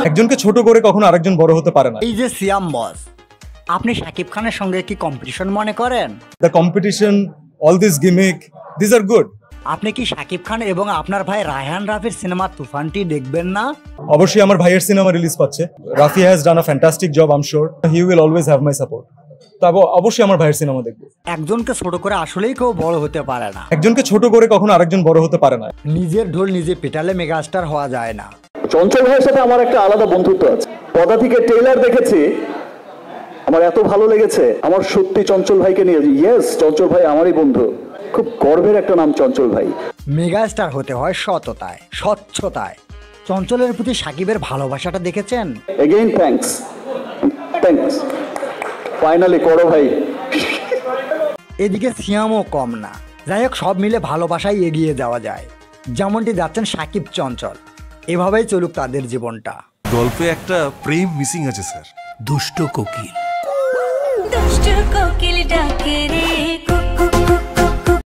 একজনকে ছোট করে কখনো আরেকজন বড় হতে পারে না। এই যে সিয়াম বস, আপনি শাকিব খানের সঙ্গে কি কম্পিটিশন মনে করেন? The competition, all this gimmick, this are good. আপনি কি শাকিব খান এবং আপনার ভাই রায়হান রাফির সিনেমা তুফানটি দেখবেন না? অবশ্যই আমার ভাইয়ের সিনেমা রিলিজ পাচ্ছে। Rafi has done a fantastic job, I am sure he will always have my support. তবে অবশ্যই আমার ভাইয়ের সিনেমা দেখবো। একজনকে ছোট করে আসলেই কেউ বড় হতে পারে না। একজনকে ছোট করে কখনো আরেকজন বড় হতে পারে না। নিজের ঢোল নিজে পেটালে মেগাস্টার হওয়া যায় না। চঞ্চল ভাইয়ের সাথে আমার একটা আলাদা বন্ধুত্ব আছে। পদাতিকের ট্রেলার দেখেছি, আমার এত ভালো লেগেছে। আমার সত্যি চঞ্চল ভাইকে নিয়ে, ইয়েস চঞ্চল ভাই আমারই বন্ধু। খুব গর্বের একটা নাম চঞ্চল ভাই। মেগাস্টার হতে হয় সততায়, স্বচ্ছতায়। চঞ্চলের প্রতি সাকিবের ভালোবাসাটা দেখেছেন? Again thanks, thanks. ফাইনালি করো ভাই। এদিকে সিয়ামও কম না। যাই হোক, সব মিলে ভালোবাসায় এগিয়ে যাওয়া যায়, যেমনটি যাচ্ছেন সাকিব চঞ্চল। এভাবেই চলুক তাদের জীবনটা। গল্পে একটা প্রেম মিসিং আছে স্যার। দুষ্ট কোকিল। দুষ্ট কোকিল ডাকে রে